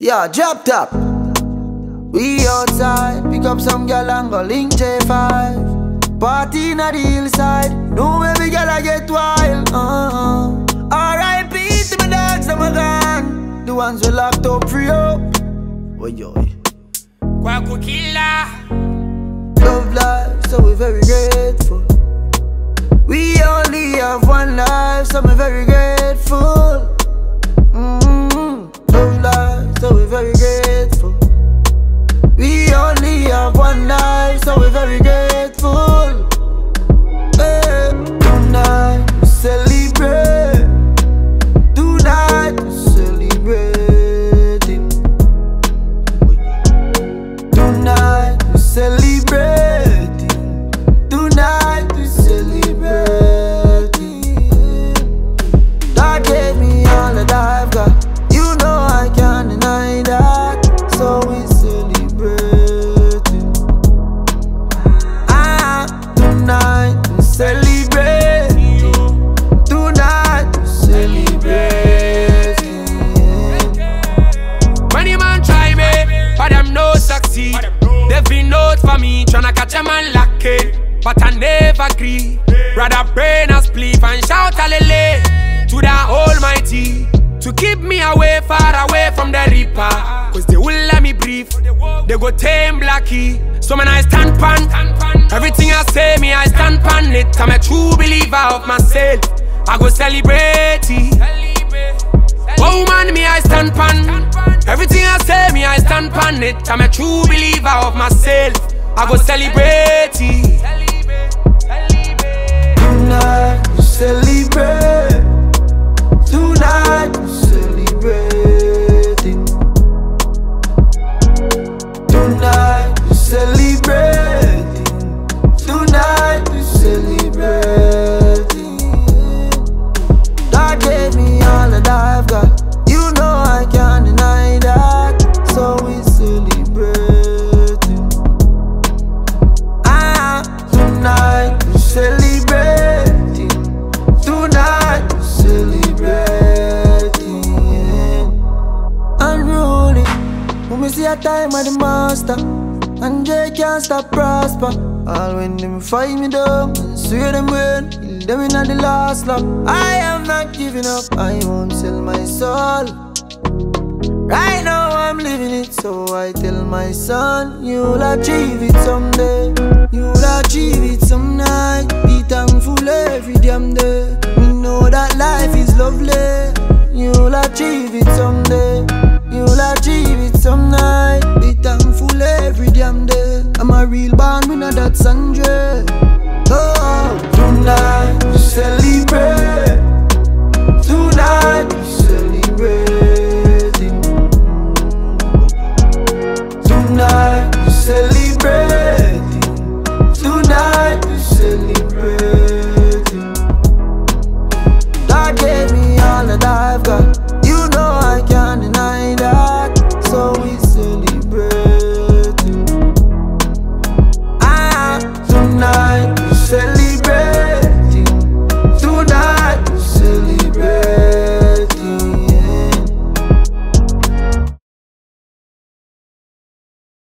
Yeah, drop top. We outside, pick up some gyal and go link J5. Party na the hillside, know every gyal I get wild. R.I.P. to my dogs and my gun, the ones who locked up free up. Woyoii. Kwaku killer. Love life, so we're very grateful. We only have one life, so we're very grateful. Love life, so we're very grateful. We only have one life, so we're very grateful. Hey, tonight we celebrate. Tonight we celebrating. Tonight we celebrating. Tonight we celebrating. God gave me all that I've got. You know I can't deny that. So we celebrating. Tonight we celebrating. Tonight we celebrating. When you man try me, but them no succeed. They've been note for me, tryna catch a man lucky, but I never agree. Rather brain a spleef and shout hallelujah to the Almighty, to keep me away, far away from the reaper. Cause they will let me breathe, they go tame blacky. So man I stand pan, everything I say me I stand pan it. I'm a true believer of myself, I go celebrate it. Oh man me I stand pan, everything I say me I stand pan it. I'm a true believer of myself, I go celebrate it. Tonight we celebrate. Tonight we celebrating. Tonight we celebrating. Tonight we celebrating. God gave me all that I've got. You know I can't deny that. So we celebrating. Tonight we celebrating. Tonight we celebrating. Unruly, when we see a time of the master, and they can't stop prosper. All when them fight me down and swear them win, kill them in the last lap. I am not giving up, I won't sell my soul. Right now I'm living it, so I tell my son, you'll achieve it someday. You'll achieve it some night. Be thankful every damn day. We know that life is lovely. You'll achieve it someday. You'll achieve it some night. Be thankful every damn day. I'm a real born winner, that's Andre.